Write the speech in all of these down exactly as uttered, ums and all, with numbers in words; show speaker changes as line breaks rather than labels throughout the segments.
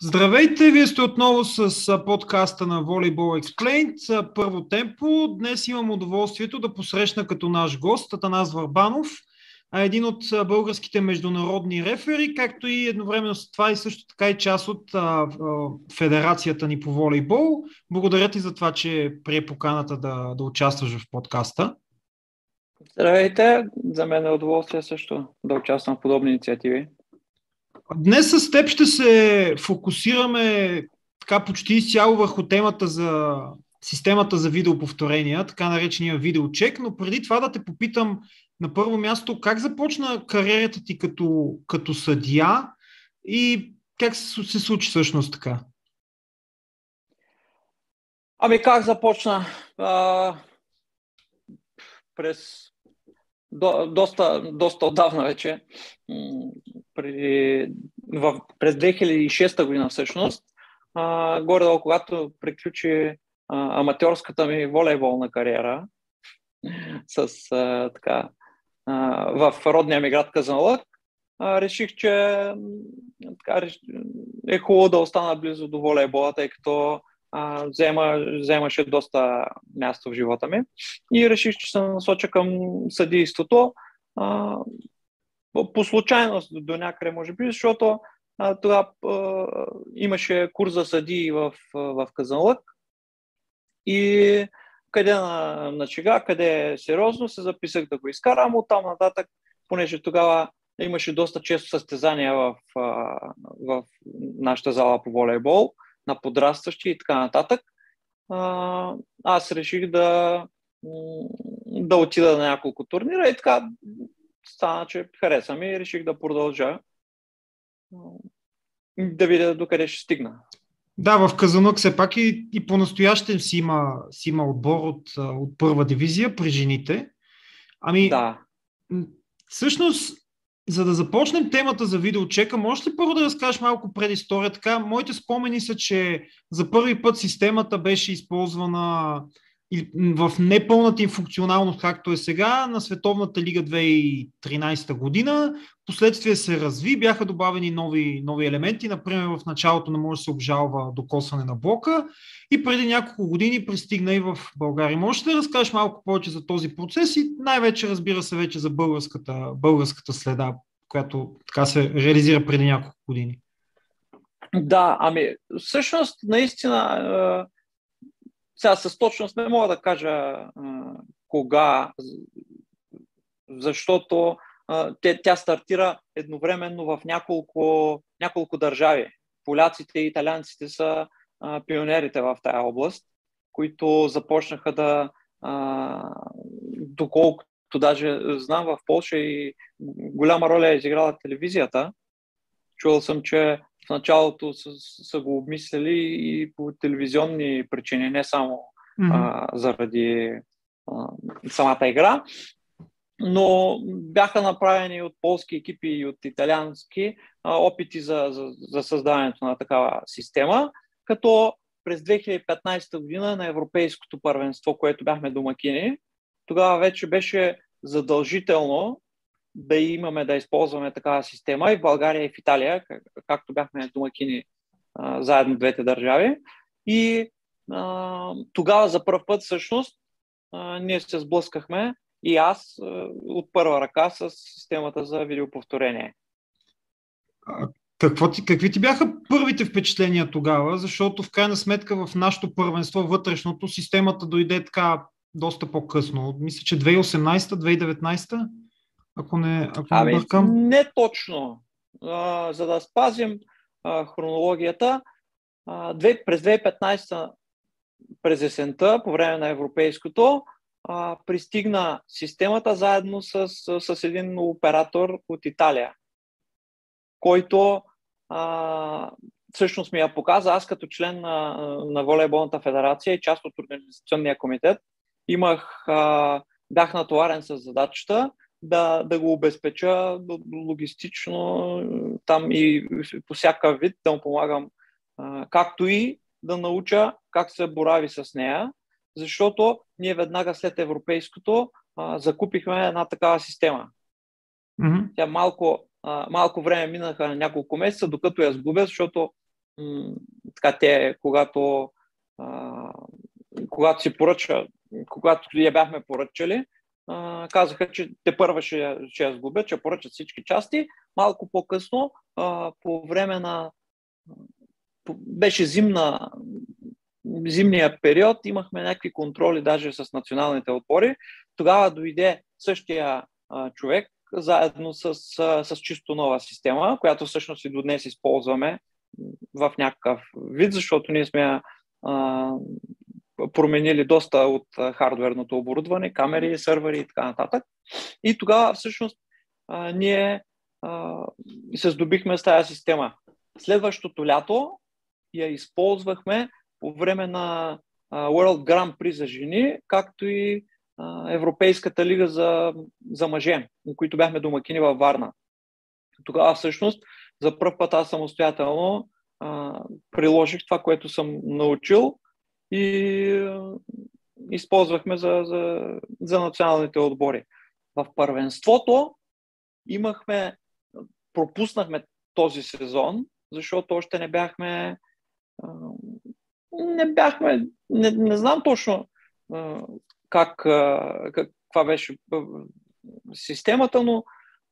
Здравейте, вие сте отново с а, подкаста на Volleyball Explained. А, Първо темпо. Днес имам удоволствието да посрещна като наш гост Атанас Върбанов, а, един от а, българските международни рефери, както и едновременно с това и също така и част от а, а, федерацията ни по волейбол. Благодаря ти за това, че прие поканата да, да участваш в подкаста.
Здравейте, за мен е удоволствие също да участвам в подобни инициативи.
Днес с теб ще се фокусираме така почти изцяло върху темата за системата за видеоповторения, така наречения видеочек, но преди това да те попитам на първо място как започна кариерата ти като, като съдия и как се, се случи всъщност така?
Ами как започна? А, през до, доста, доста отдавна вече. Преди, в, през две хиляди и шеста година всъщност, а, горе-долу, когато приключи а, аматьорската ми волейболна кариера с а, така а, в родния ми град Казанлък, а, реших, че така, е хубаво да остана близо до волейбола, тъй като а, взема, вземаше доста място в живота ми и реших, че се насоча към съдийството. А, по случайност до някъде, може би, защото а, тогава а, имаше курс за съдии в, в Казанлък и къде на, на шега, къде е сериозно, се записах да го изкарам. Оттам нататък, понеже тогава имаше доста често състезания в, в нашата зала по волейбол, на подрастващи и така нататък, аз реших да, да отида на няколко турнира и така стана, че хареса ми и реших да продължа да видя докъде ще стигна.
Да, в Казанлък все пак и, и по-настоящем си има, си има отбор от, от първа дивизия при жените. Ами,
да.
Всъщност, за да започнем темата за видеочека, можеш ли първо да разкажеш малко предистория? Така, моите спомени са, че за първи път системата беше използвана в непълната им функционалност, както е сега, на Световната лига две хиляди и тринадесета година. Последствие се разви, бяха добавени нови, нови елементи. Например, в началото не може да се обжалва докосване на блока и преди няколко години пристигна и в България. Можеш ли да разкажеш малко повече за този процес и най-вече, разбира се, вече за българската, българската следа, която така се реализира преди няколко години?
Да, ами всъщност наистина сега с точност не мога да кажа а, кога, защото а, те, тя стартира едновременно в няколко, няколко държави. Поляците и италианците са а, пионерите в тая област, които започнаха да, а, доколкото даже знам, в Полша и голяма роля е изиграла телевизията. Чувал съм, че в началото са, са го обмисляли и по телевизионни причини, не само mm-hmm. а, заради а, самата игра, но бяха направени от полски екипи и от италиански а, опити за, за, за създаването на такава система, като през две хиляди и петнадесета година на Европейското първенство, което бяхме домакини, тогава вече беше задължително да имаме, да използваме такава система и в България и в Италия, как, както бяхме домакини а, заедно двете държави. И а, тогава за първ път всъщност а, ние се сблъскахме и аз а, от първа ръка с системата за видеоповторение.
Какво ти, какви ти бяха първите впечатления тогава? Защото в крайна сметка в нашото първенство вътрешното системата дойде така доста по-късно. Мисля, че две хиляди и осемнадесета - две хиляди и деветнадесета? Ако не, ако
ами,
не бъркам.
Не точно. А, за да спазим а, хронологията, а, две, през две хиляди и петнадесета през есента, по време на европейското, а, пристигна системата заедно с, с, с един оператор от Италия, който а, всъщност ми я показа. Аз като член на, на волейболната федерация и част от организационния комитет имах, а, бях натоварен с задачата да, да го обезпеча логистично там и по всякакъв вид да му помагам, а, както и да науча как се борави с нея, защото ние веднага след европейското а, закупихме една такава система. Mm-hmm. Тя малко, а, малко време минаха на няколко месеца, докато я сгубя, защото м- така те, когато, а, когато си поръча, когато я бяхме поръчали, а, казаха, че те първа ще, ще я сглобят, че поръчат всички части. Малко по-късно, а, по време на по, беше зимна, зимния период, имахме някакви контроли даже с националните отбори. Тогава дойде същия а, човек, заедно с, а, с чисто нова система, която всъщност и до днес използваме в някакъв вид, защото ние сме а, променили доста от хардверното оборудване, камери, сървъри и така нататък. И тогава всъщност а, ние а, се здобихме с тази система. Следващото лято я използвахме по време на а, World Grand Prix за жени, както и а, Европейската лига за, за мъже, на които бяхме домакини във Варна. Тогава всъщност за пръв път аз самостоятелно а, приложих това, което съм научил и а, използвахме за, за, за националните отбори. В първенството имахме, пропуснахме този сезон, защото още не бяхме а, не бяхме, не, не знам точно а, как, а, каква беше системата, но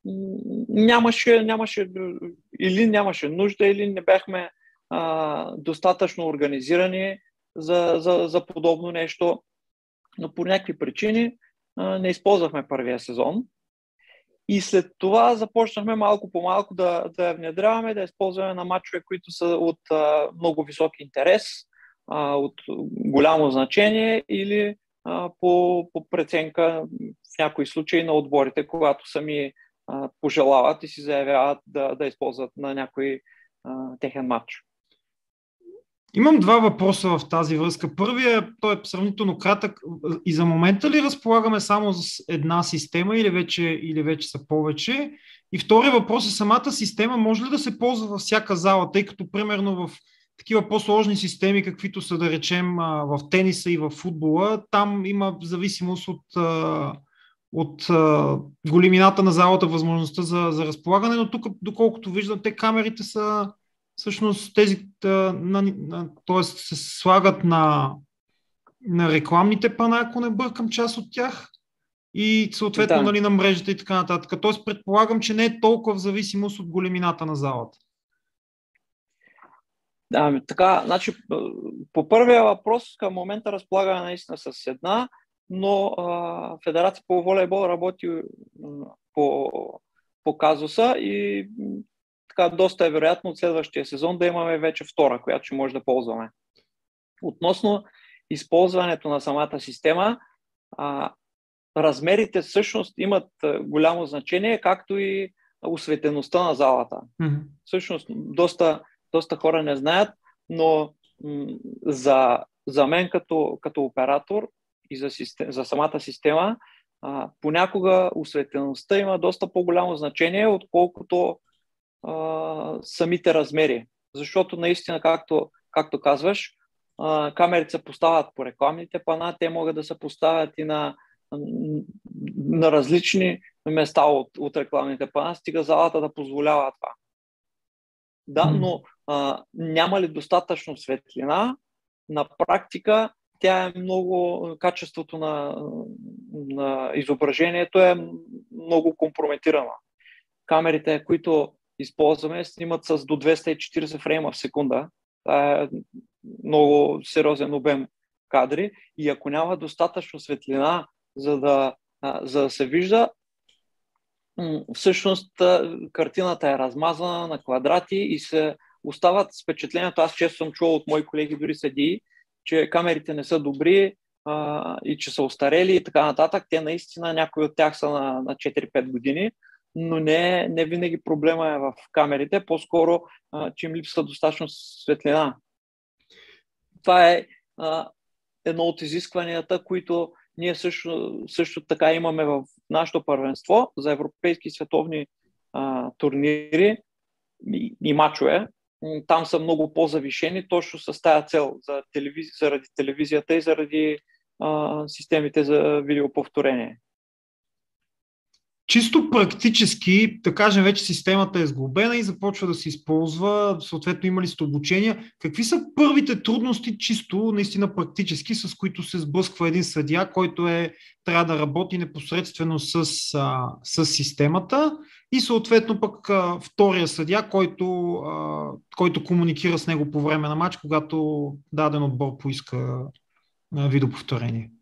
нямаше, нямаше или нямаше нужда, или не бяхме а, достатъчно организирани за, за, за подобно нещо, но по някакви причини а, не използвахме първия сезон. И след това започнахме малко по малко да, да я внедряваме, да използваме на мачове, които са от а, много висок интерес, а, от голямо значение или а, по, по преценка в някои случаи на отборите, когато сами а, пожелават и си заявяват да, да използват на някой а, техен матч.
Имам два въпроса в тази връзка. Първият, той е сравнително кратък. И за момента ли разполагаме само с една система или вече, или вече са повече? И вторият въпрос е, самата система може ли да се ползва във всяка зала, тъй като примерно в такива по-сложни системи, каквито са, да речем, в тениса и в футбола, там има зависимост от, от големината на залата, възможността за, за разполагане, но тук, доколкото виждам, те камерите са всъщност тези, т.е. се слагат на, на рекламните пана, ако не бъркам, част от тях, и съответно
Да.
нали, на мрежата и така нататък. Т.е. предполагам, че не е толкова в зависимост от големината на залата.
Да, така, значи, по първия въпрос към момента разполагаме наистина с една, но а, Федерация по волейбол работи по, по казуса и така доста е вероятно от следващия сезон да имаме вече втора, която ще може да ползваме. Относно използването на самата система, а, размерите всъщност имат голямо значение, както и осветеността на залата. Mm-hmm. Всъщност доста, доста хора не знаят, но м- за, за мен като, като оператор и за, систем, за самата система, а, понякога осветеността има доста по-голямо значение, отколкото а, самите размери. Защото наистина, както, както казваш, а, камерите се поставят по рекламните пана, те могат да се поставят и на, на различни места от, от рекламните пана, стига залата да позволява това. Да, но а, няма ли достатъчно светлина, на практика тя е много, качеството на, на изображението е много компрометирано. Камерите, които използваме, снимат с до двеста и четиридесет фрейма в секунда. Това е много сериозен обем кадри и ако няма достатъчно светлина, за да, за да се вижда, всъщност картината е размазана на квадрати и се остават с впечатлението, аз често съм чувал от мои колеги, дори съдии, че камерите не са добри а, и че са остарели и така нататък. Те наистина, някои от тях са на, на четири-пет години, но не, не винаги проблема е в камерите, по-скоро, а, че им липсва достатъчно светлина. Това е а, едно от изискванията, които ние също, също така имаме в нашето първенство за европейски и световни а, турнири и, и мачове. Там са много по-завишени, точно с тази цел за телевиз... заради телевизията и заради а, системите за видеоповторение.
Чисто практически, да кажем, вече системата е сглобена и започва да се използва, съответно има ли сте обучения. Какви са първите трудности, чисто наистина практически, с които се сблъсква един съдия, който е, трябва да работи непосредствено с, а, с системата и съответно пък а, втория съдия, който, а, който комуникира с него по време на матч, когато даден отбор поиска а, видеоповторение?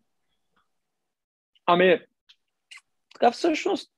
Ами, така всъщност,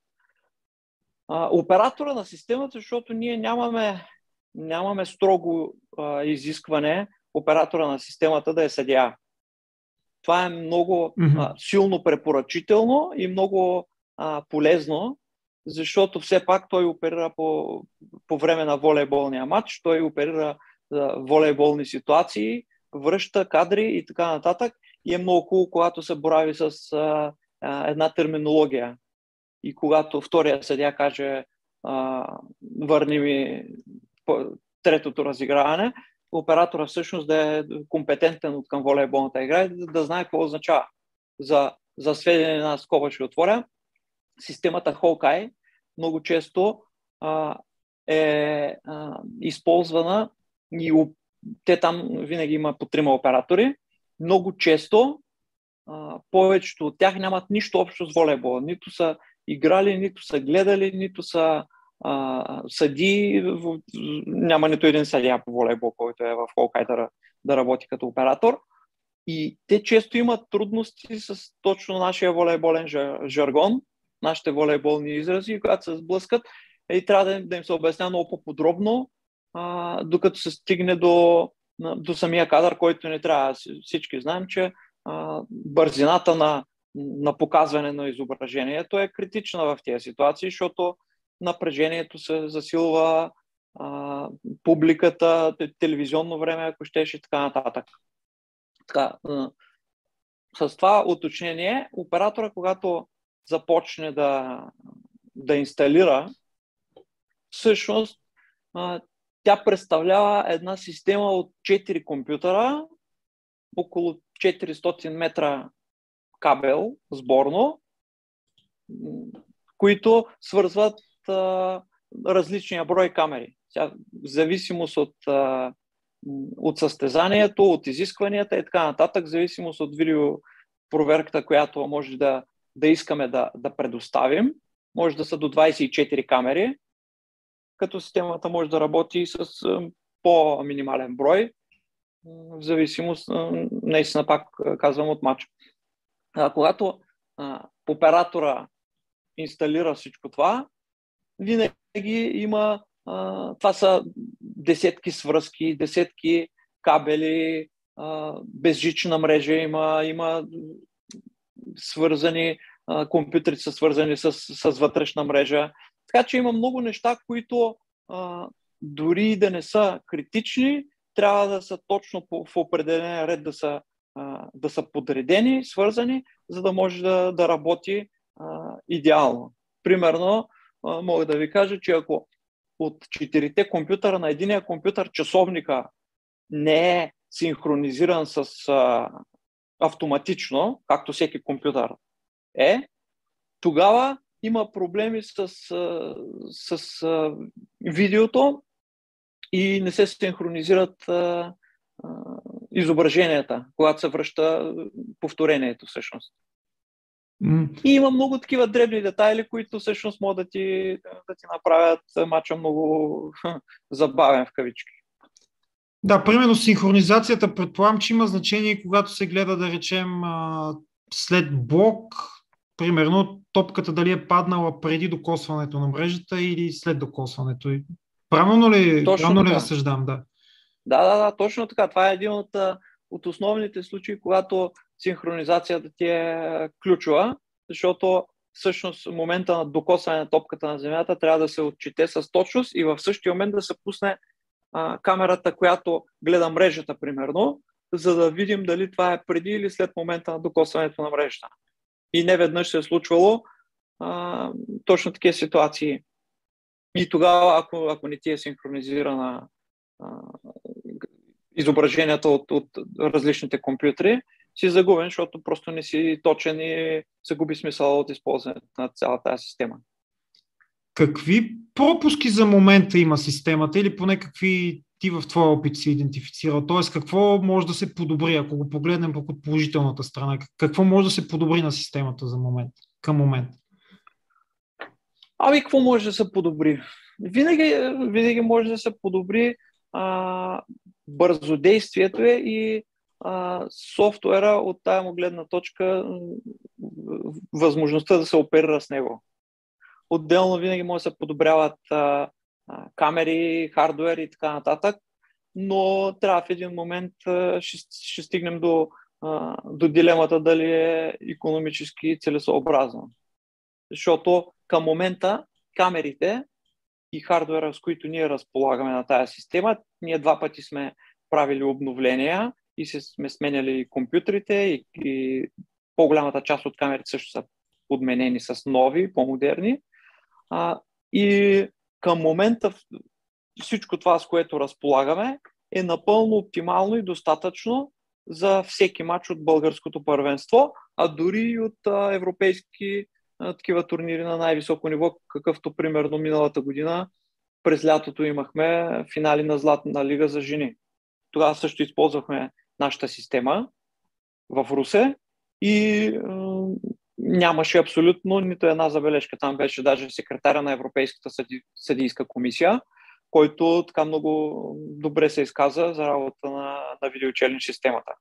а, оператора на системата, защото ние нямаме, нямаме строго а, изискване оператора на системата да е съдия. Това е много mm-hmm. а, силно препоръчително и много а, полезно, защото все пак той оперира по, по време на волейболния матч, той оперира а, волейболни ситуации, връща кадри и така нататък. И е много хубаво, когато се борави с а, а, една терминология. И когато втория съдия каже а, върни ми третото разиграване, оператора всъщност да е компетентен от към волейболната игра и да, да знае какво означава. За, за сведение на скоба ще отворя, системата Hawkeye много често а, е а, използвана и те там винаги има по трима оператори. Много често а, повечето от тях нямат нищо общо с волейбола. Нито са играли, нито са гледали, нито са а, съди. Няма нито един съдия по волейбол, който е в Hawkeye да, да работи като оператор. И те често имат трудности с точно нашия волейболен жаргон, нашите волейболни изрази, когато се сблъскат, и трябва да, да им се обясня много по-подробно, а, докато се стигне до, до самия кадър, който не трябва. Всички знаем, че а, бързината на, на показване на изображението е критична в тези ситуации, защото напрежението се засилва, а, публиката, телевизионно време, ако щеш, и така нататък. Така, с това уточнение, оператора, когато започне да, да инсталира, всъщност тя представлява една система от четири компютъра, около четиристотин метра кабел сборно, които свързват а, различния брой камери. Тя, в зависимост от а, от състезанието, от изискванията и така нататък, в зависимост от видеопроверката, която може да, да искаме да, да предоставим. Може да са до двадесет и четири камери, като системата може да работи с по-минимален брой, в зависимост, наистина пак казвам, от матча. А, когато а, оператора инсталира всичко това, винаги има Uh, това са десетки свръзки, десетки кабели, uh, безжична мрежа има, има свързани, uh, компютри са свързани с, с вътрешна мрежа. Така че има много неща, които uh, дори да не са критични, трябва да са точно по, в определен ред да са, uh, да са подредени, свързани, за да може да, да работи uh, идеално. Примерно, uh, мога да ви кажа, че ако от четирите компютъра на единия компютър часовника не е синхронизиран с а, автоматично, както всеки компютър е, тогава има проблеми с, а, с а, видеото и не се синхронизират а, а, изображенията, когато се връща повторението всъщност. И има много такива дребни детайли, които всъщност могат да ти, да ти направят мача много забавен в кавички.
Да, примерно синхронизацията, предполагам, че има значение, когато се гледа, да речем, след блок, примерно топката дали е паднала преди докосването на мрежата или след докосването. Правилно ли, правилно ли разсъждам? Да.
Да, да, да, точно така. Това е един от, от основните случаи, когато синхронизацията ти е ключова, защото всъщност в момента на докосване на топката на земята трябва да се отчете с точност и в същия момент да се пусне а, камерата, която гледа мрежата, примерно, за да видим дали това е преди или след момента на докосването на мрежата. И не веднъж се е случвало а, точно такива ситуации. И тогава, ако, ако не ти е синхронизирана а, изображенията от, от различните компютри, си загубен, защото просто не си точен и се губи смисъл от използването на цялата тази система.
Какви пропуски за момента има системата или поне какви ти в твоя опит си идентифицирал? Тоест, какво може да се подобри, ако го погледнем пък от положителната страна? Какво може да се подобри на системата за момент, към момент?
Ами, какво може да се подобри? Винаги, винаги може да се подобри а, бързодействието е и а, софтуера от тая му гледна точка, възможността да се оперира с него. Отделно винаги може да се подобряват а, а, камери, хардуер и така нататък, но трябва в един момент а, ще, ще стигнем до, а, до дилемата дали е икономически целесообразно. Защото към момента камерите и хардуера, с които ние разполагаме на тази система, ние два пъти сме правили обновления и сме сменяли компютрите и, и по-голямата част от камерите също са подменени с нови, по-модерни. А, и към момента всичко това, с което разполагаме, е напълно оптимално и достатъчно за всеки матч от българското първенство, а дори и от а, европейски а, такива турнири на най-високо ниво, какъвто примерно миналата година през лятото имахме финали на Златна лига за жени. Тогава също използвахме нашата система в Русе и а, нямаше абсолютно нито една забележка. Там беше даже секретаря на Европейската съди, съдийска комисия, който така много добре се изказа за работа на, на видеочелендж системата.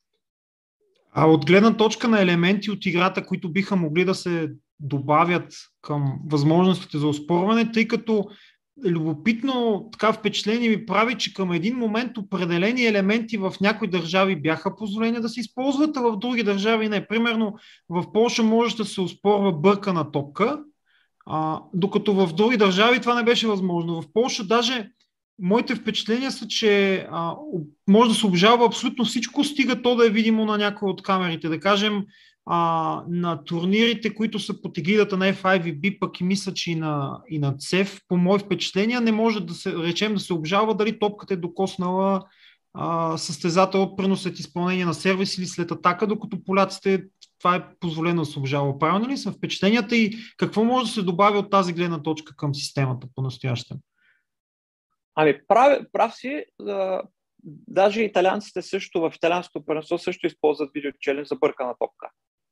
А от гледна точка на елементи от играта, които биха могли да се добавят към възможностите за оспорване, тъй като любопитно така впечатление ми прави, че към един момент определени елементи в някои държави бяха позволени да се използват, а в други държави не. Примерно в Полша може да се оспорва бъркана топка, а, докато в други държави това не беше възможно. В Полша даже моите впечатления са, че а, може да се обжалва абсолютно всичко, стига то да е видимо на някои от камерите. Да кажем, а, на турнирите, които са под егидата на Еф Ай Ви Би, пък и мисля, че и на, и на ЦЕФ, по мои впечатления, не може да се речем да се обжалва дали топката е докоснала а, състезател от пренос след изпълнение на сервис или след атака, докато поляците това е позволено да се обжалва. Правилно ли са впечатленията и какво може да се добави от тази гледна точка към системата по-настоящем?
Ами, прав, прав си, а, даже италианците също в италианското първенство също използват видеочелендж за бъркана топка.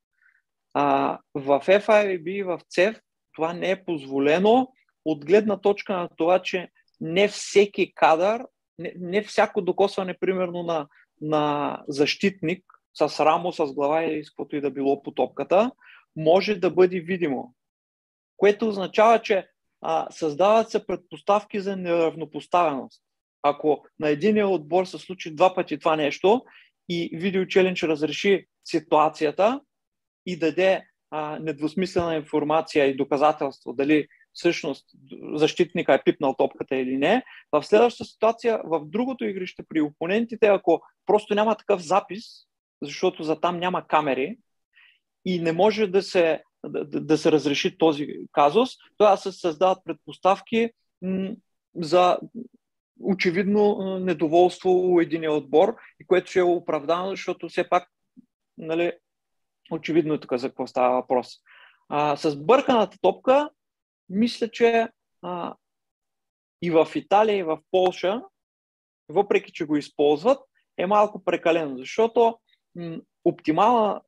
А, в Еф Ай Ви Би и в ЦЕФ това не е позволено от гледна точка на това, че не всеки кадър, не, не всяко докосване, примерно на, на защитник с рамо, с глава или с каквото и да било по топката, може да бъде видимо. Което означава, че а, създават се предпоставки за неравнопоставеност. Ако на единия отбор се случи два пъти това нещо и видеочелендж разреши ситуацията и даде а, недвусмислена информация и доказателство дали всъщност защитника е пипнал топката или не, в следващата ситуация, в другото игрище при опонентите, ако просто няма такъв запис, защото за там няма камери и не може да се, да, да се разреши този казус, тогава се създават предпоставки м- за очевидно недоволство у единия отбор, и което ще е оправдано, защото все пак, нали, очевидно е тук за какво става въпрос. А, с бърканата топка, мисля, че а, и в Италия, и в Полша, въпреки че го използват, е малко прекалено, защото м- оптимална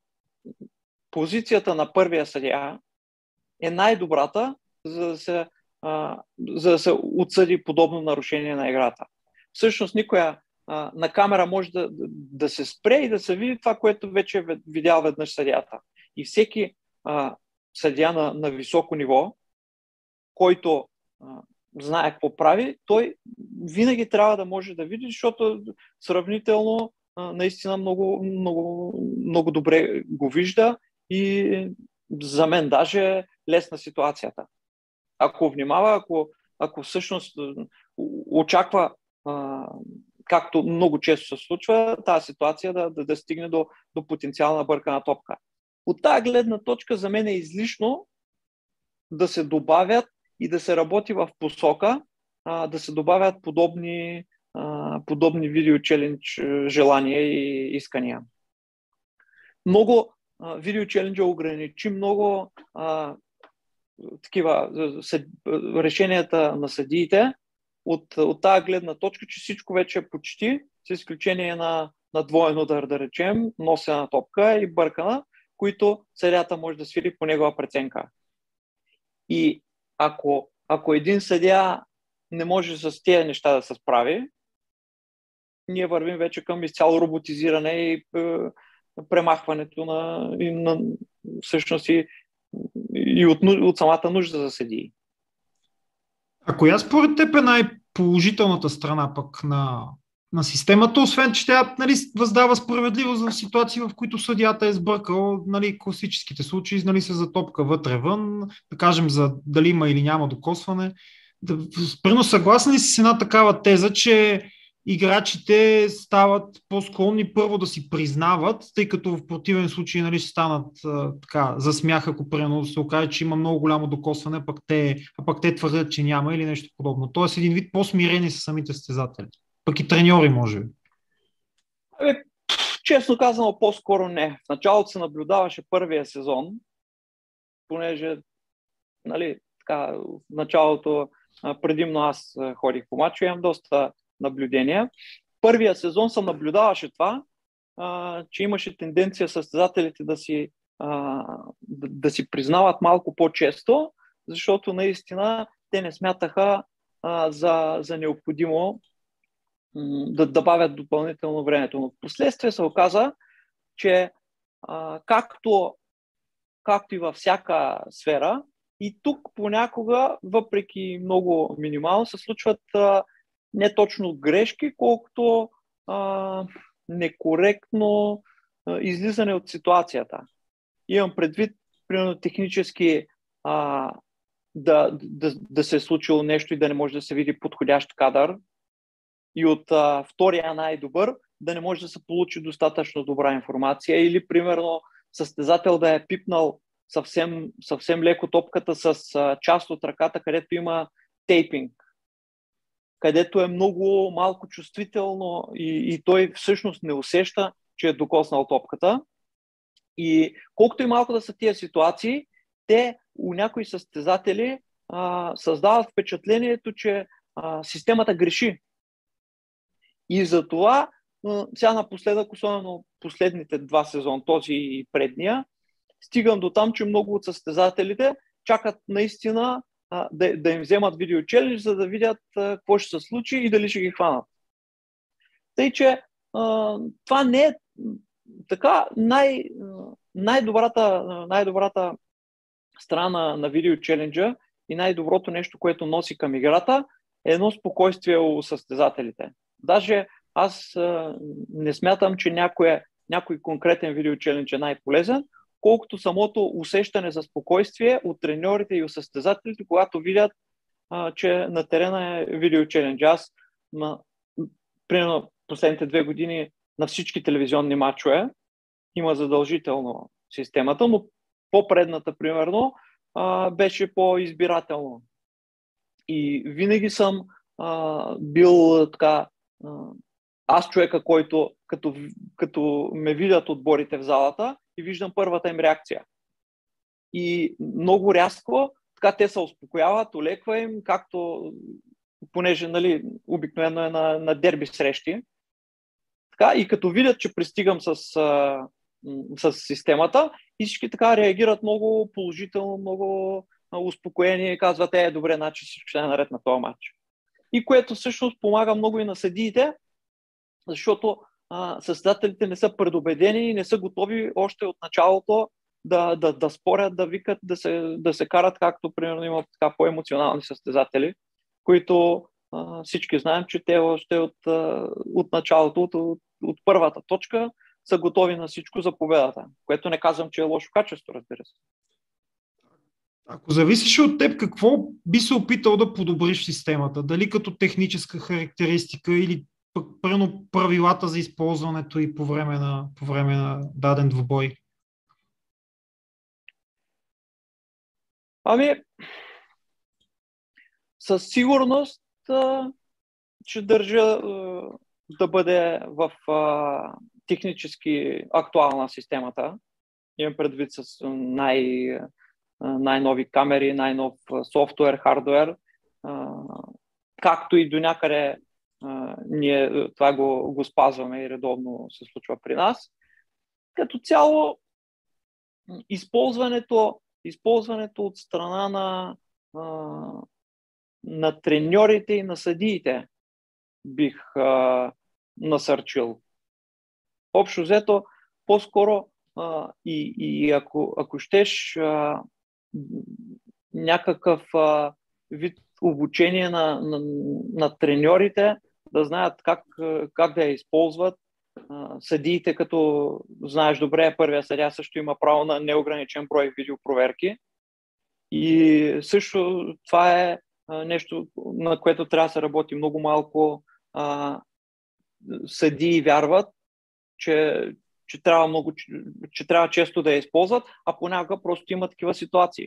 позицията на първия съдия е най-добрата, за да се, а, за да се отсъди подобно нарушение на играта. Всъщност никоя а, на камера може да, да, да се спре и да се види това, което вече е видял веднъж съдията. И всеки а, съдия на, на високо ниво, който а, знае какво прави, той винаги трябва да може да види, защото сравнително а, наистина много, много, много добре го вижда и за мен даже е лесна ситуацията. Ако внимава, ако, ако всъщност очаква, а, както много често се случва, тази ситуация да, да, да стигне до, до потенциална бъркана топка. От тази гледна точка за мен е излишно да се добавят и да се работи в посока, а, да се добавят подобни, а, подобни видеочелендж желания и искания. Много видеочелленджа ограничи много а, такива съд, решенията на съдиите от, от тази гледна точка, че всичко вече е почти, с изключение на, на двоен удар, да речем, носена топка и бъркана, които съдията може да свири по негова преценка. И ако, ако един съдия не може с тези неща да се справи, ние вървим вече към изцяло роботизиране и е, премахването на, и, на всъщност и, и от, от самата нужда за съдии.
А коя според теб е най-положителната страна пък на, на системата, освен че тя, нали, въздава справедливост в ситуации, в които съдията е сбъркал, нали, класическите случаи, нали, се затопка вътре-вън, да кажем за дали има или няма докосване. Да, спрено съгласна ли си с една такава теза, че играчите стават по-склонни първо да си признават, тъй като в противен случай, нали, ще станат а, така, за смях, ако примерно се окаже, че има много голямо докосване, пък те, а пък те твърдят, че няма или нещо подобно. Тоест един вид по-смирени са самите състезатели. Пък и треньори, може би.
Ами, честно казано, по-скоро не. В началото се наблюдаваше първия сезон, понеже, нали, така, в началото предимно аз ходих по мачове, имам доста наблюдения. Първия сезон се наблюдаваше това, а, че имаше тенденция състезателите да си, а, да, да си признават малко по-често, защото наистина те не смятаха а, за, за необходимо м- да добавят допълнително времето. Но в последствие се оказа, че а, както, както и във всяка сфера, и тук понякога, въпреки много минимално, се случват а, не точно грешки, колкото а, некоректно а, излизане от ситуацията. Имам предвид, примерно технически а, да, да, да се е случило нещо и да не може да се види подходящ кадър и от а, втория най-добър да не може да се получи достатъчно добра информация или примерно състезател да е пипнал съвсем, съвсем леко топката с а, част от ръката, където има тейпинг, където е много малко чувствително и, и той всъщност не усеща, че е докоснал топката. И колкото и малко да са тия ситуации, те у някои състезатели а, създават впечатлението, че а, системата греши. И затова а, сега напоследък, особено последните два сезон, този и предния, стигам до там, че много от състезателите чакат наистина Да, да им вземат видеочелендж, за да видят а, какво ще се случи и дали ще ги хванат. Тъй, че а, това не е така най, най-добрата, най-добрата страна на видеочеленджа и най-доброто нещо, което носи към играта, е едно спокойствие у състезателите. Даже аз а, не смятам, че някой, някой конкретен видеочелендж е най-полезен, колкото самото усещане за спокойствие от треньорите и от състезателите, когато видят, а, че на терена е видеочелендж. Аз, на, примерно, последните две години на всички телевизионни матчове има задължително системата, но по-предната, примерно, а, беше по-избирателно. И винаги съм а, бил така, а, аз човека, който като, като ме видят отборите в залата и виждам първата им реакция. И много рязко така те се успокояват, олеква им, както, понеже, нали, обикновено е на, на дерби срещи. Така, и като видят, че пристигам с, а, с системата, и всички така реагират много положително, много успокоени и казват, е, добре, значи всичко ще е наред на този матч. И което всъщност помага много и на съдиите, защото а, състезателите не са предубедени и не са готови още от началото да, да, да спорят, да викат, да се, да се карат, както примерно има така по-емоционални състезатели, които а, всички знаем, че те още от, а, от началото, от, от, от първата точка са готови на всичко за победата, което не казвам, че е лошо качество, разбира се.
Ако зависеше от теб, какво би се опитал да подобриш системата? Дали като техническа характеристика или пък прено правилата за използването и по време на, по време на даден двубой?
Ами, със сигурност а, ще държа а, да бъде в а, технически актуална системата. Имам предвид с най- най-нови камери, най-нов софтуер, хардуер, както и до някъде ние това го, го спазваме и редовно се случва при нас. Като цяло, използването, използването от страна на, на треньорите и на съдиите бих а, насърчил. Общо взето, по-скоро а, и, и ако, ако щеш а, някакъв а, вид обучение на, на, на треньорите, да знаят как, как да я използват. А, съдиите, като знаеш добре, първия съдия също има право на неограничен брой видеопроверки. И също това е а, нещо, на което трябва да се работи много малко. А, съдии вярват, че, че, трябва много, че, че трябва често да я използват, а понякога просто има такива ситуации.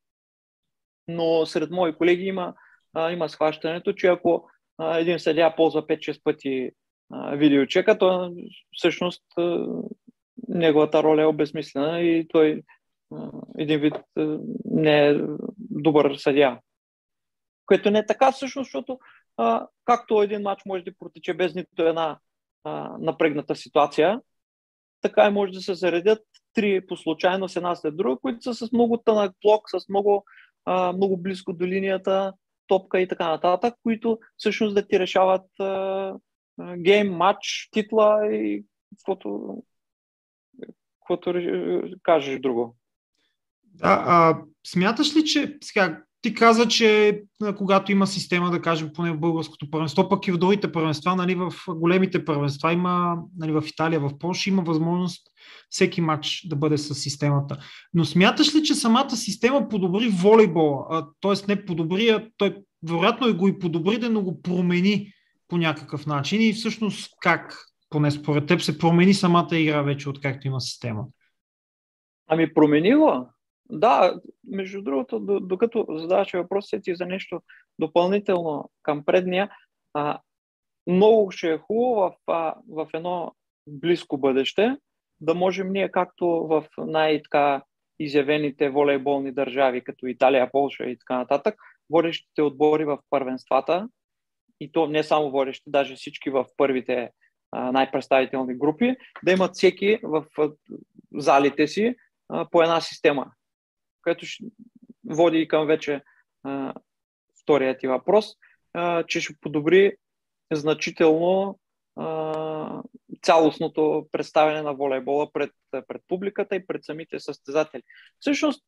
Но сред мои колеги има, а, има схващането, че ако а, един съдия ползва пет-шест пъти а, видеочека, то всъщност а, неговата роля е обезмислена и той а, един вид а, не е добър съдия. Което не е така всъщност, защото а, както един матч може да протече без нито една а, напрегната ситуация, така и може да се заредят три по случайност една след друга, които са с много тънък блок, с много, а, много близко до линията, топка и така нататък, които всъщност да ти решават а, гейм, матч, титла и каквото, каквото кажеш друго.
Да, а, смяташ ли, че сега ти каза, че когато има система, да кажем, поне в българското първенство, пък и в другите първенства, нали, в големите първенства има, нали, в Италия, в Полша има възможност всеки матч да бъде с системата. Но смяташ ли, че самата система подобри волейбола? Тоест не подобри, а той вероятно и го и подобри, но го промени по някакъв начин и всъщност как, поне според теб, се промени самата игра вече, откакто има система?
Ами променила. Да, между другото, докато задаваш въпросите ти за нещо допълнително към предния, а, много ще е хубаво в, в едно близко бъдеще да можем ние, както в най-така изявените волейболни държави, като Италия, Полша и така нататък, водещите отбори в първенствата, и то не само водещи, даже всички в първите а, най-представителни групи, да имат всеки в залите си а, по една система, което ще води и към вече а, втория ти въпрос, а, че ще подобри значително а, цялостното представяне на волейбола пред, пред публиката и пред самите състезатели. Всъщност,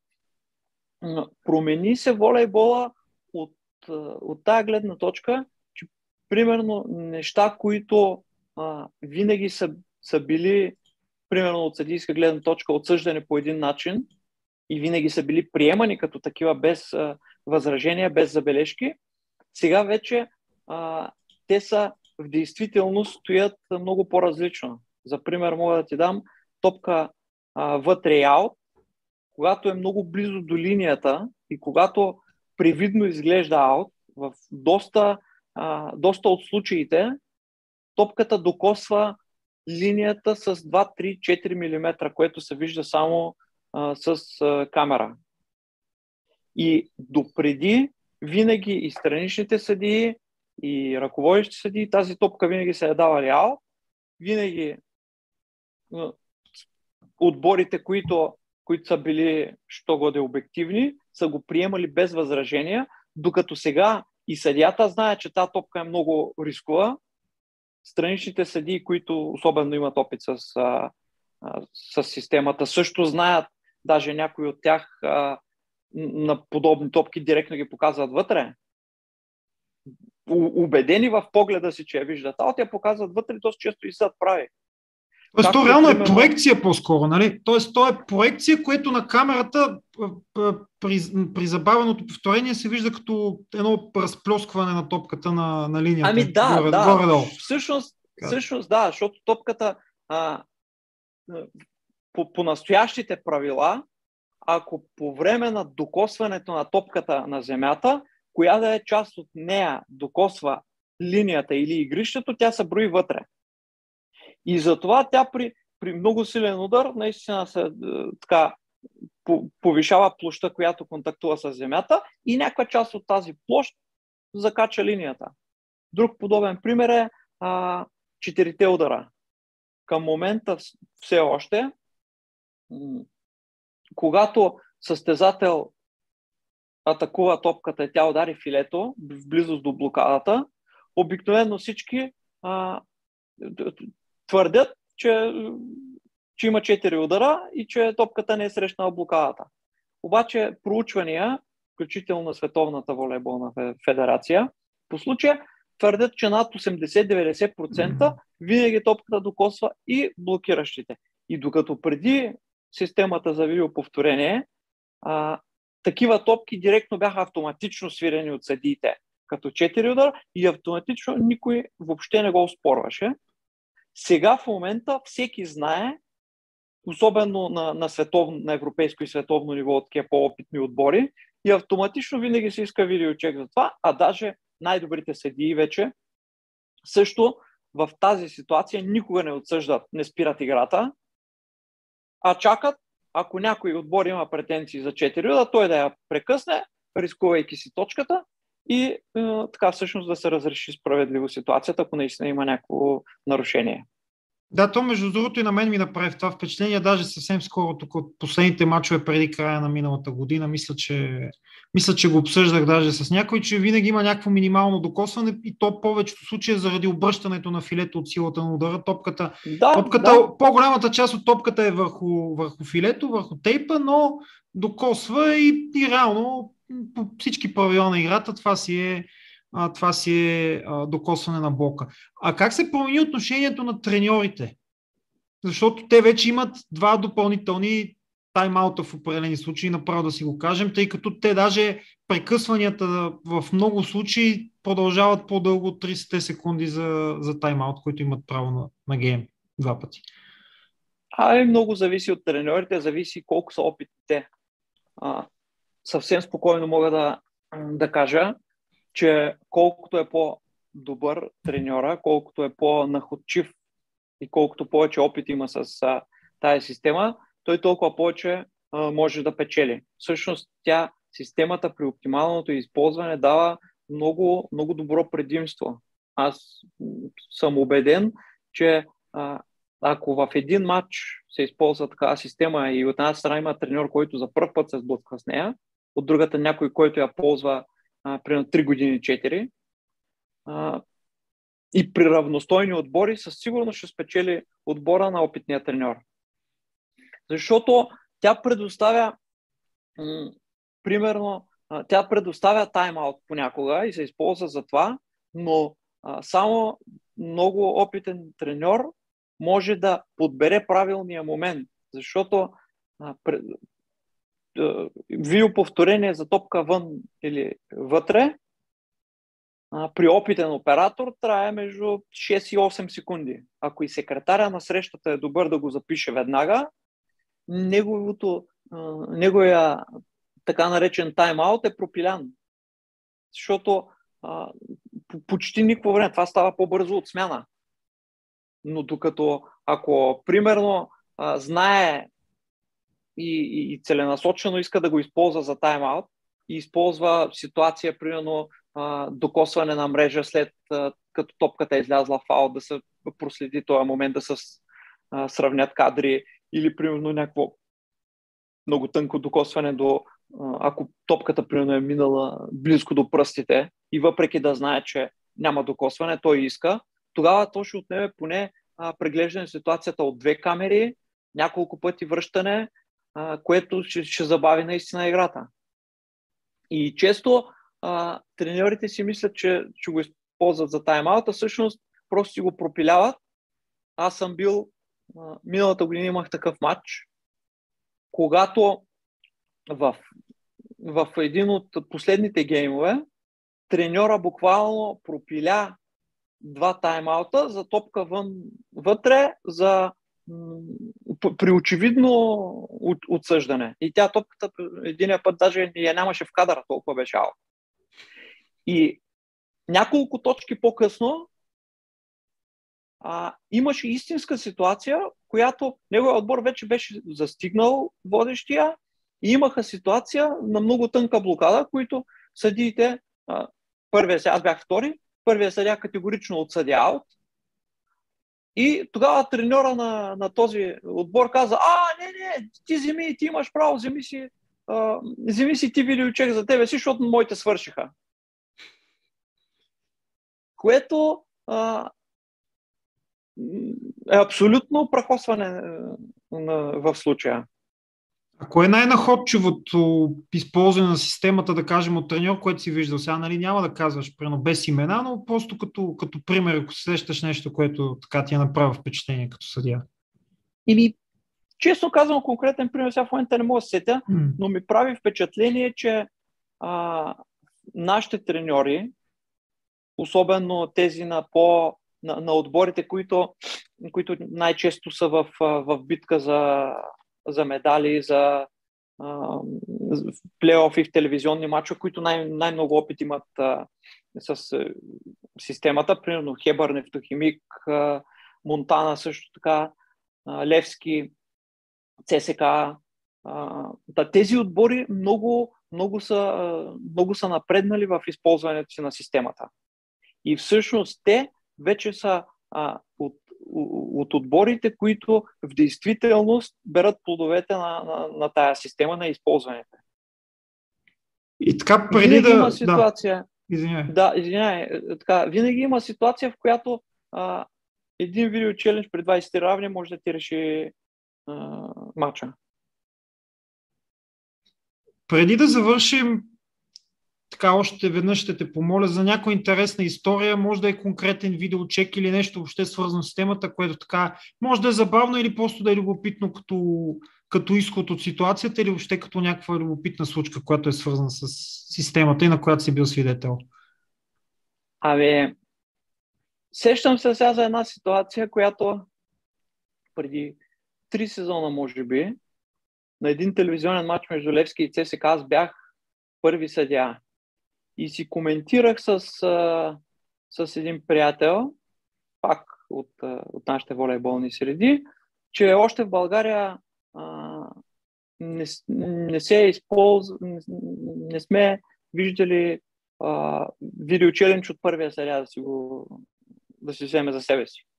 промени се волейбола от, от тая гледна точка, че примерно неща, които а, винаги са, са били, примерно от съдийска гледна точка, отсъждани по един начин, и винаги са били приемани като такива без а, възражения, без забележки, сега вече а, те са в действителност стоят много по-различно. За пример мога да ти дам топка а, вътре и аут, когато е много близо до линията и когато привидно изглежда аут, в доста, а, доста от случаите топката докосва линията с два, три, четири милиметра, което се вижда само а, с а, камера. И допреди винаги и страничните съдии, и ръководещи съдии, тази топка винаги се е давали аут, винаги а, отборите, които, които са били що годе обективни, са го приемали без възражения, докато сега и съдията знае, че тази топка е много рискова. Страничните съдии, които особено имат опит с, а, а, с системата, също знаят, даже някои от тях а, на подобни топки директно ги показват вътре. У, убедени в погледа си, че я виждат, а те я показват вътре, доста често и съд прави.
Тоест, то реално примерно... е проекция по-скоро, нали? Тоест, то е проекция, което на камерата при, при забавеното повторение се вижда като едно разплескване на топката на, на линията.
Ами да,
горе,
да.
Горе-долу.
Всъщност, всъщност да, защото топката а, по, по настоящите правила, ако по време на докосването на топката на земята, коя да е част от нея докосва линията или игрището, тя се брои вътре. И затова тя при, при много силен удар наистина се, така, повишава площта, която контактува с земята и някаква част от тази площ закача линията. Друг подобен пример е а, четирите удара. Към момента все още, когато състезател атакува топката и тя удари филето в близост до блокадата, обикновено всички а, твърдят, че, че има четири удара и че топката не е срещнала блокадата. Обаче проучвания, включително на Световната волейболна федерация, по случая твърдят, че над осемдесет до деветдесет процента винаги топката докосва и блокиращите. И докато преди системата за видеоповторение, а, такива топки директно бяха автоматично свирени от съдиите като четири удара и автоматично никой въобще не го оспорваше. Сега в момента всеки знае, особено на, на, световно, на европейско и световно ниво от такива по-опитни отбори, и автоматично винаги се иска видеочек за това, а даже най-добрите съдии вече също в тази ситуация никога не отсъждат, не спират играта, а чакат, ако някой отбор има претенции за четири удара, той да я прекъсне, рискувайки си точката и е, така всъщност да се разреши справедливо ситуацията, ако наистина има някакво нарушение.
Да, то между другото и на мен ми направи това впечатление, даже съвсем скоро, тук от последните мачове преди края на миналата година, мисля, че, мисля, че го обсъждах даже с някой, че винаги има някакво минимално докосване и то в повечето случаи заради обръщането на филето от силата на удара. Топката,
да,
топката
да.
По-голямата част от топката е върху, върху филето, върху тейпа, но докосва и, и реално по всички правила на играта това си е А, това си е а, докосване на блока. А как се промени отношението на треньорите? Защото те вече имат два допълнителни тайм-аута в определени случаи, направо да си го кажем, тъй като те даже прекъсванията в много случаи продължават по-дълго от тридесет секунди за, за тайм-аут, които имат право на, на гейм два пъти.
А, много зависи от треньорите, зависи колко са опитните. А, съвсем спокойно мога да, да кажа, че колкото е по-добър треньора, колкото е по-находчив и колкото повече опит има с а, тази система, той толкова повече а, може да печели. Всъщност тя, системата при оптималното използване дава много, много добро предимство. Аз съм убеден, че а, ако в един матч се използва такава система и от една страна има треньор, който за първ път се сблъсква с нея, от другата някой, който я ползва а, примерно три години, четири, а, и при равностойни отбори със сигурност ще спечели отбора на опитния треньор. Защото тя предоставя м- примерно, а, тя предоставя тайм-аут понякога и се използва за това, но а, само много опитен треньор може да подбере правилния момент, защото а, пред, а, видеоповторение за топка вън или вътре а, при опитен оператор трае между шест и осем секунди. Ако и секретаря на срещата е добър да го запише веднага, неговото, а, неговия така наречен тайм-аут е пропилян. Защото а, почти никакво време това става по-бързо от смяна. Но докато ако примерно а, знае и, и, и целенасочено иска да го използва за тайм-аут и използва ситуация, примерно а, докосване на мрежа след а, като топката е излязла в аут, да се проследи този момент, да се а, сравнят кадри или примерно някакво много тънко докосване до, а, ако топката примерно е минала близко до пръстите и въпреки да знае, че няма докосване, той иска, тогава то ще отнеме поне а, преглеждане ситуацията от две камери, няколко пъти връщане, а, което ще, ще забави наистина играта. И често а, треньорите си мислят, че ще го използват за тайм-аута, всъщност просто си го пропиляват. Аз съм бил, а, миналата година имах такъв матч, когато в, в един от последните геймове треньора буквално пропиля два тайм-аута за топка вън, вътре за м- при очевидно отсъждане. И тя топката единия път даже я нямаше в кадъра, толкова беше аут. И няколко точки по-късно а, имаше истинска ситуация, която неговият отбор вече беше застигнал водещия И имаха ситуация на много тънка блокада, които съдиите, първия сега, аз бях втори, първия съдия категорично отсъдя аут. И тогава треньора на, на този отбор каза, а, не, не, ти вземи, ти имаш право, вземи си, а, вземи си ти видеочек за тебе си, защото моите свършиха. Което а, е абсолютно прахосване в случая.
А кое е най-находчивото използване на системата, да кажем, от треньор, което си виждал? Сега, нали, няма да казваш, прено без имена, но просто като, като пример, ако сещаш нещо, което така ти е направило впечатление като съдия.
Или, честно казвам, конкретен пример, сега в момента не мога да сетя, mm. но ми прави впечатление, че а, нашите треньори, особено тези на, по, на, на отборите, които, които най-често са в, в битка за, за медали, за плейофи в телевизионни мачове, които най- най-много опит имат а, с а, системата. Примерно Хебър, Нефтохимик, а, Монтана също така, а, Левски, ЦСКА. А, тези отбори много, много, са, а, много са напреднали в използването си на системата. И всъщност те вече са а, от, от отборите, които в действителност берат плодовете на, на, на тая система на използването.
И така преди
винаги
да...
има ситуация...
Да, извиняй.
Да, извиняй. Така, винаги има ситуация, в която а, един видео челендж при двайсет равни може да ти реши а, матча.
Преди да завършим, така още веднъж ще те помоля за някоя интересна история, може да е конкретен видеочек или нещо въобще свързано с темата, което така може да е забавно или просто да е любопитно като, като изход от ситуацията или въобще като някаква любопитна случка, която е свързана с системата и на която си бил свидетел.
Абе, сещам се сега за една ситуация, която преди три сезона, може би, на един телевизионен матч между Левски и ЦСКА аз бях първи съдия. И си коментирах с, с един приятел, пак от, от нашите волейболни среди, че още в България а, не, не се използва, не, не сме виждали а, видеочелендж от първия съдия да си го да си вземе за себе си.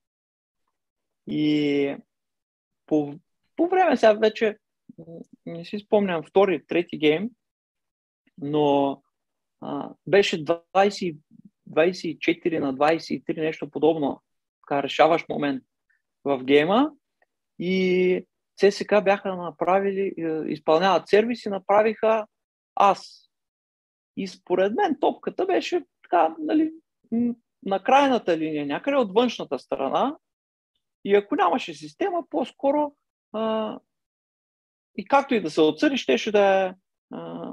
И по, по време сега вече не си спомням втори, трети гейм, но а, беше двайсет, двайсет и четири на двайсет и три, нещо подобно. Така решаващ момент в гейма и ЦСКА бяха направили, изпълняват сервис и направиха ас. И според мен топката беше така, нали, на крайната линия, някъде от външната страна. И ако нямаше система, по-скоро а, и както и да се отсъди, щеше да е а,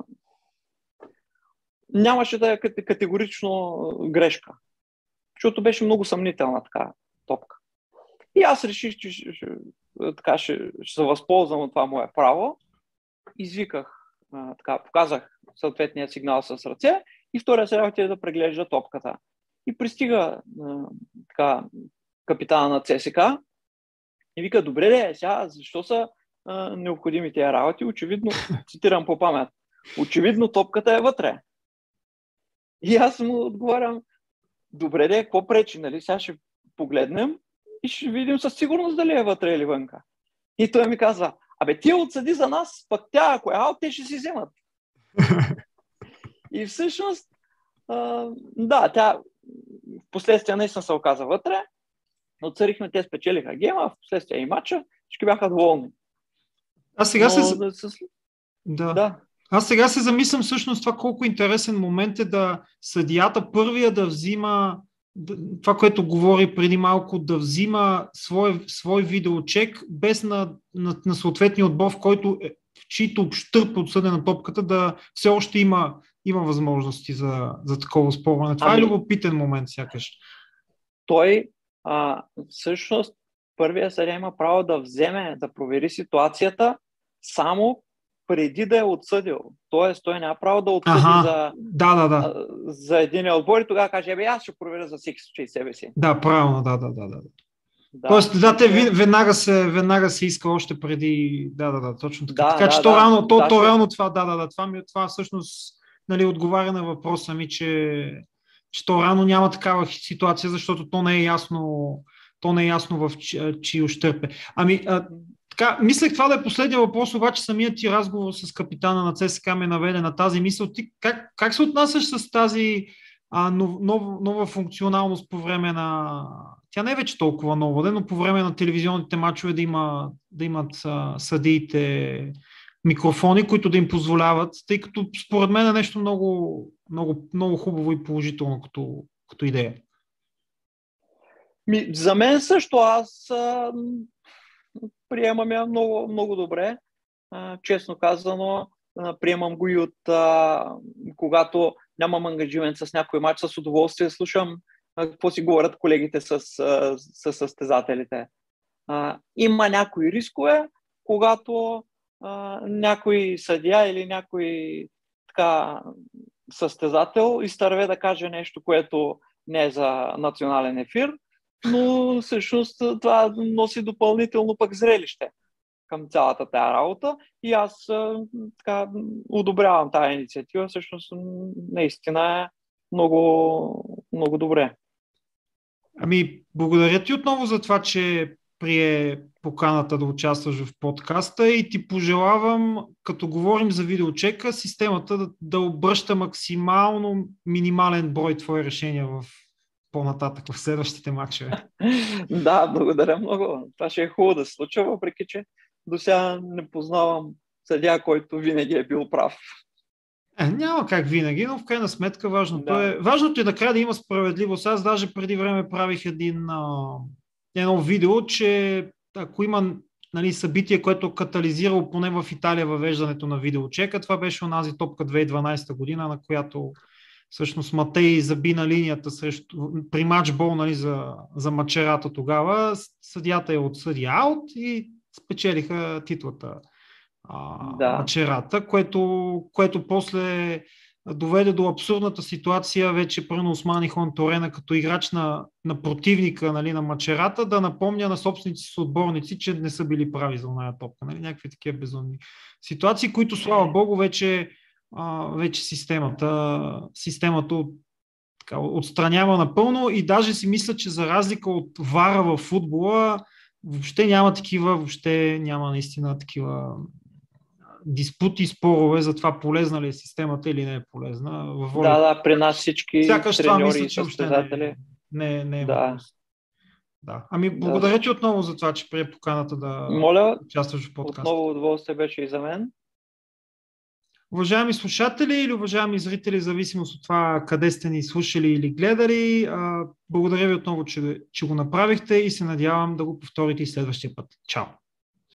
нямаше да е категорично грешка. Защото беше много съмнителна така топка. И аз реших, че ще, ще, така, ще, ще се възползвам от това мое право. Извиках, а, така, показах съответния сигнал с ръце и втория сега отиде да преглежда топката. И пристига а, така, капитана на ЦСКА и вика, добре де, сега защо са а, необходими тия работи? Очевидно, цитирам по памет, очевидно топката е вътре. И аз му отговарям, добре де, какво пречи, нали? Сега ще погледнем и ще видим със сигурност дали е вътре или вънка. И той ми казва, абе ти отсъди за нас, пък тя, ако е аут, те ще си вземат. И всъщност, а, да, тя в последствие наистина се оказа вътре, отсъдихме, те спечелиха гейма, в последствие и матча, всички бяха доволни.
А сега
Но,
се...
да, с...
да.
да.
Аз сега се замислям всъщност това колко интересен момент е да съдията първия да взима това, което говори преди малко, да взима свой, свой видеочек без на, на, на съответния отбор, в който е, в чието общърп отсъден на топката, да все още има, има възможности за, за такова спорване. Това ами, е любопитен момент сякаш.
Той а, всъщност първия съдия има право да вземе, да провери ситуацията само преди да е отсъдил. Тоест, той няма право да отсъди ага, за,
да, да, да.
за един отбор и тогава каже, бе, аз ще проверя за всеки случай себе си.
Да, правилно, да, да, да. да.
Да.
Тоест, да, те веднага се, веднага се иска още преди... Да, да, да, точно така.
Да,
така
да,
че
да,
то рано, то,
да,
то
ще...
рано това, да, да, да, това, ми, това всъщност нали, отговаря на въпроса ми, че, че то рано няма такава ситуация, защото то не е ясно, то не е ясно в чи, чи ущърпе. Ами, а, така, мислех това да е последния въпрос, обаче самият ти разговор с капитана на ЦСКА ме наведе на тази мисъл. Ти как, как се отнасяш с тази а, нов, нов, нова функционалност по време на... Тя не е вече толкова нова, но по време на телевизионните матчове да, има, да имат а, съдиите микрофони, които да им позволяват, тъй като според мен е нещо много, много, много хубаво и положително като, като идея.
Ми, за мен също аз а, приемам я много, много добре. А, честно казано, а, приемам го и от а, когато нямам ангажимент с някой матч, с удоволствие слушам а, какво си говорят колегите с, с, с състезателите. А, има някои рискове, когато а, някой съдия или някой така, състезател изтърве да каже нещо, което не е за национален ефир, но всъщност това носи допълнително пък зрелище към цялата тая работа и аз а, така одобрявам тая инициатива. Всъщност наистина е много, много добре.
Ами, благодаря ти отново за това, че прие поканата да участваш в подкаста и ти пожелавам, като говорим за видеочека, системата да, да обръща максимално минимален брой твои решения в по-нататък в следващите матчове.
Да, благодаря много. Това ще е хубаво да се случва, въпреки че до сега не познавам съдия, който винаги е бил прав.
Е, няма как винаги, но в крайна сметка важното
Да.
е, важното е накрая да има справедливост. Аз даже преди време правих един, а, едно видео, че ако има нали, събитие, което катализирало поне в Италия въвеждането на видеочека, това беше онази топка две хиляди и дванадесета година, на която всъщност Матей заби на линията срещу, при матчбол нали, за, за Мачерата тогава. Съдията я отсъди аут и спечелиха титлата
Да.
Мачерата, което, което после доведе до абсурдната ситуация вече пръвно Осман Хон Торена като играч на, на противника нали, на Мачерата да напомня на собственици си отборници, че не са били прави за оная топка. Нали? Някакви такива безумни ситуации, които слава богу вече, а, вече системата, системата от, така, отстранява напълно и даже си мисля, че за разлика от вара в футбола въобще няма такива, въобще няма наистина такива диспути, спорове за това полезна ли е системата или не е полезна.
Да, да, при нас всички
сякаш това
треньори
мисля,
и
че въобще не,
състезатели.
не, не е
Да.
въпрос. Да. Ами благодаря да. ти отново за това, че прие поканата да
Моля,
участваш в подкаста.
отново удоволствие беше и за мен.
Уважаеми слушатели или уважаеми зрители, в зависимост от това къде сте ни слушали или гледали, благодаря ви отново, че, че го направихте и се надявам да го повторите и следващия път. Чао!